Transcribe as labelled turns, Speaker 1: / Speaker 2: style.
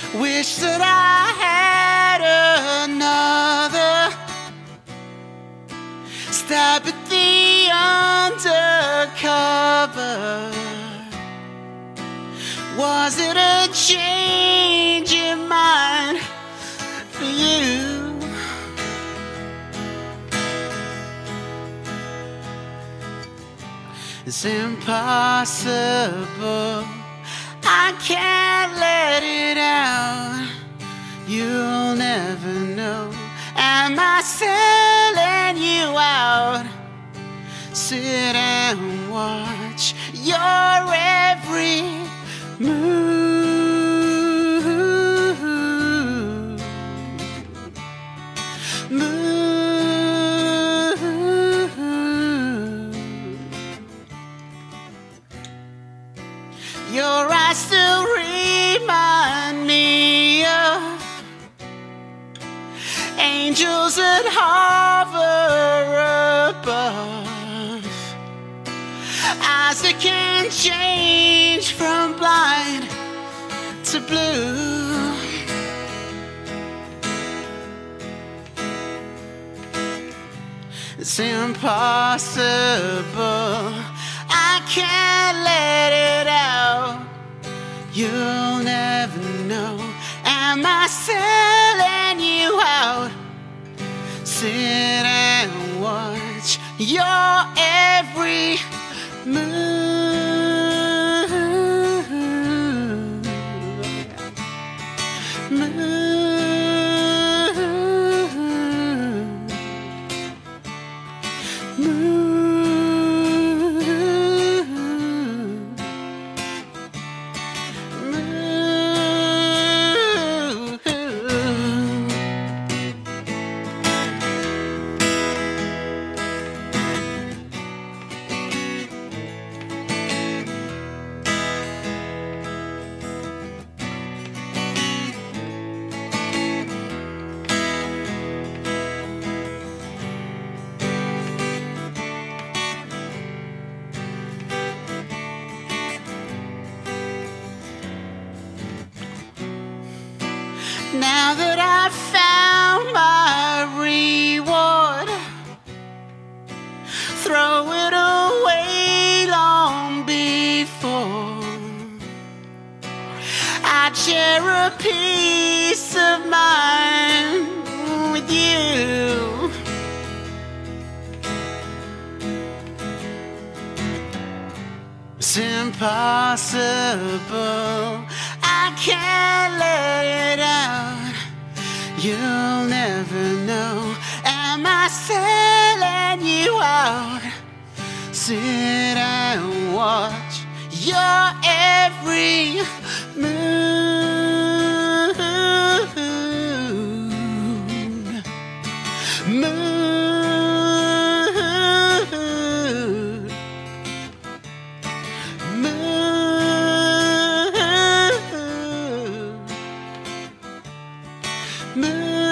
Speaker 1: Wish that I had another stab at the undercover. Was it a change in mind for you? It's impossible, I can't let it out. You'll never know. Am I selling you out? Sit and watch your every move. Your eyes still remind me of angels that hover above, eyes that can change from blind to blue. It's impossible, I can't let it out. You'll never know. Am I selling you out? Sit and watch your every move. Now that I've found my reward, throw it away long before I share a piece of mind with you. It's impossible, I can't let it out. You'll never know. Am I selling you out? Sit and watch your every move. Move.